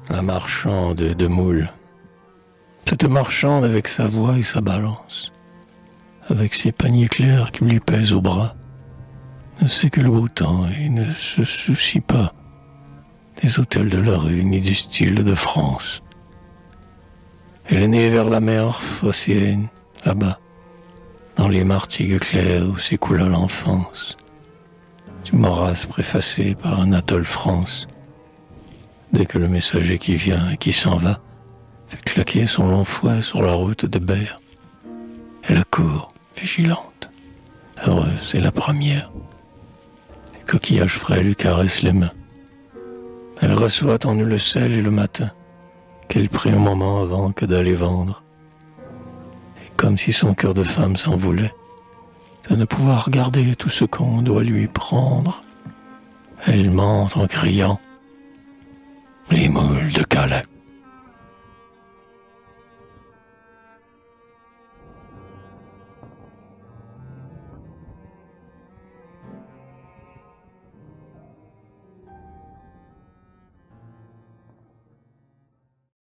la marchande de moules. Cette marchande avec sa voix et sa balance, avec ses paniers clairs qui lui pèsent au bras, ne sait que le beau temps et ne se soucie pas des hôtels de la rue ni du style de France. Elle est née vers la mer phocéenne, là-bas, dans les martigues claires où s'écoula l'enfance, du morasse préfacé par un atoll France. Dès que le messager qui vient et qui s'en va fait claquer son long fouet sur la route de Berre, elle court, vigilante, heureuse et la première. Les coquillages frais lui caressent les mains. Elle reçoit en eux le sel et le matin, qu'elle prit un moment avant que d'aller vendre. Et comme si son cœur de femme s'en voulait, de ne pouvoir garder tout ce qu'on doit lui prendre, elle mente en criant « Les moules de Calais ».